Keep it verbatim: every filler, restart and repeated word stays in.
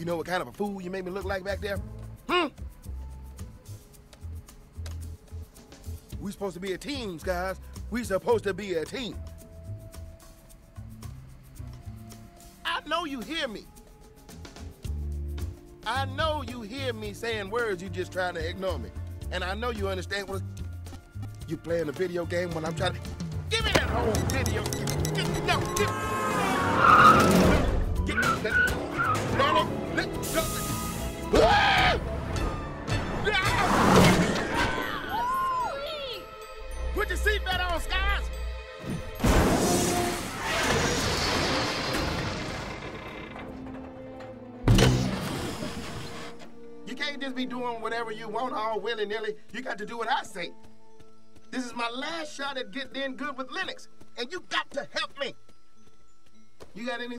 You know what kind of a fool you made me look like back there? Hmm? We supposed to be a team, guys. We supposed to be a team. I know you hear me. I know you hear me saying words you just trying to ignore me. And I know you understand what you playing a video game when I'm trying to... Give me that whole video. Give, no, give... Get that. Let it, let go. Ah! Put your seatbelt on, Skies! You can't just be doing whatever you want all willy-nilly. You got to do what I say. This is my last shot at getting in good with Lennox, and you got to help me. You got any